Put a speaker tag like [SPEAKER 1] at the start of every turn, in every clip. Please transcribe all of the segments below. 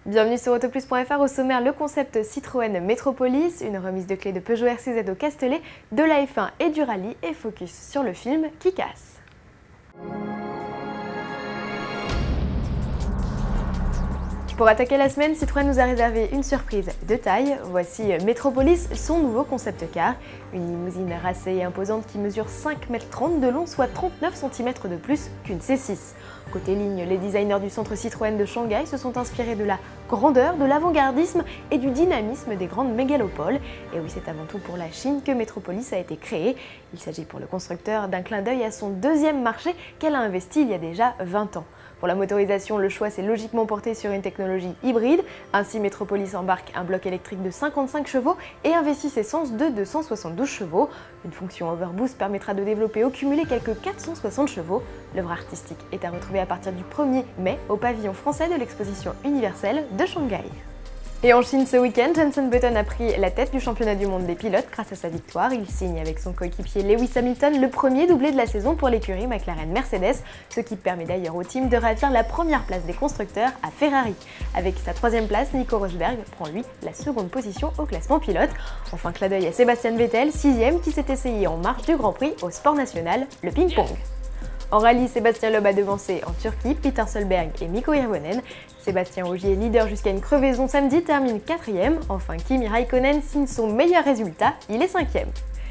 [SPEAKER 1] Bienvenue sur Autoplus.fr. Au sommaire, le concept Citroën Metropolis, une remise de clés de Peugeot RCZ au Castellet, de la F1 et du rallye et focus sur le film Kick-Ass. Pour attaquer la semaine, Citroën nous a réservé une surprise de taille. Voici Metropolis, son nouveau concept car. Une limousine racée et imposante qui mesure 5,30 m de long, soit 39 cm de plus qu'une C6. Côté ligne, les designers du centre Citroën de Shanghai se sont inspirés de la grandeur, de l'avant-gardisme et du dynamisme des grandes mégalopoles. Et oui, c'est avant tout pour la Chine que Metropolis a été créée. Il s'agit pour le constructeur d'un clin d'œil à son deuxième marché qu'elle a investi il y a déjà 20 ans. Pour la motorisation, le choix s'est logiquement porté sur une technologie hybride. Ainsi, Metropolis embarque un bloc électrique de 55 chevaux et un V6 essence de 272 chevaux. Une fonction Overboost permettra de développer au cumulé quelques 460 chevaux. L'œuvre artistique est à retrouver à partir du 1er mai au pavillon français de l'exposition universelle de Shanghai. Et en Chine ce week-end, Jenson Button a pris la tête du championnat du monde des pilotes grâce à sa victoire. Il signe avec son coéquipier Lewis Hamilton le premier doublé de la saison pour l'écurie McLaren-Mercedes, ce qui permet d'ailleurs au team de ravir la première place des constructeurs à Ferrari. Avec sa troisième place, Nico Rosberg prend lui la seconde position au classement pilote. Enfin, clin d'œil à Sebastian Vettel, 6e, qui s'est essayé en marge du Grand Prix au sport national, le ping-pong. En rallye, Sébastien Loeb a devancé en Turquie Peter Solberg et Mikko Hirvonen. Sébastien Ogier, leader jusqu'à une crevaison samedi, termine 4e. Enfin, Kimi Raikkonen signe son meilleur résultat, il est 5e.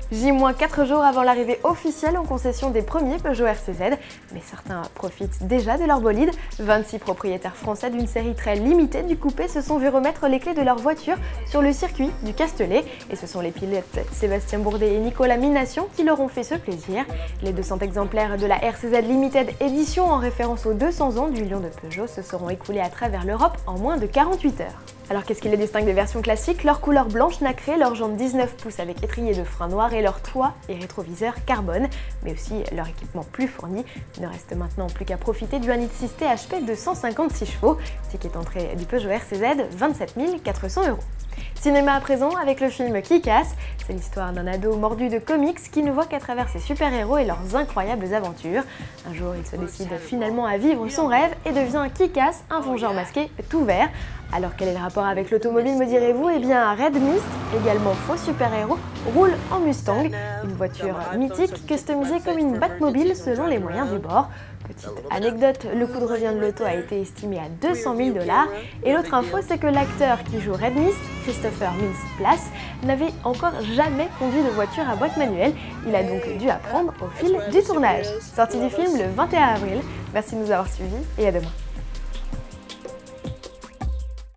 [SPEAKER 1] J-4 jours avant l'arrivée officielle en concession des premiers Peugeot RCZ, mais certains profitent déjà de leur bolide. 26 propriétaires français d'une série très limitée du coupé se sont vus remettre les clés de leur voiture sur le circuit du Castellet. Et ce sont les pilotes Sébastien Bourdet et Nicolas Mination qui leur ont fait ce plaisir. Les 200 exemplaires de la RCZ Limited Edition, en référence aux 200 ans du lion de Peugeot, se seront écoulés à travers l'Europe en moins de 48 heures. Alors qu'est-ce qui les distingue des versions classiques? Leur couleur blanche nacrée, leurs jantes 19 pouces avec étrier de frein noir et leur toit et rétroviseur carbone, mais aussi leur équipement plus fourni. Il ne reste maintenant plus qu'à profiter du 1.6 THP de 156 chevaux, ticket d'entrée du Peugeot RCZ, 27 400 €. Cinéma à présent avec le film Kick-Ass. C'est l'histoire d'un ado mordu de comics qui ne voit qu'à travers ses super-héros et leurs incroyables aventures. Un jour, il se décide finalement à vivre son rêve et devient Kick-Ass, un vengeur masqué tout vert. Alors quel est le rapport avec l'automobile, me direz-vous? Eh bien, Red Mist, également faux super-héros, roule en Mustang, une voiture mythique customisée comme une Batmobile selon les moyens du bord. Petite anecdote, le coût de revient de l'auto a été estimé à 200 000 $. Et l'autre info, c'est que l'acteur qui joue Red Mist, Christopher Mintz-Plasse, n'avait encore jamais conduit de voiture à boîte manuelle. Il a donc dû apprendre au fil du tournage. Sortie du film le 21 avril. Merci de nous avoir suivis et à demain.